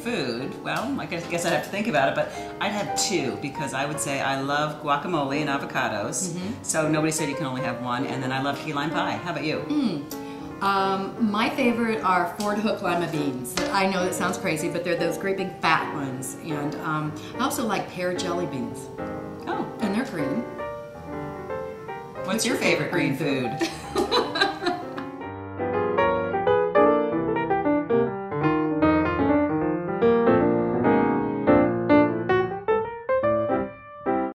food, well, I guess I'd have to think about it, but I'd have two because I would say I love guacamole and avocados. So nobody said you can only have one, and then I love key lime pie. How about you? My favorite are Ford Hook lima beans. I know that sounds crazy, but they're those great big fat ones. And I also like pear jelly beans. Oh. And they're green. What's your favorite green food?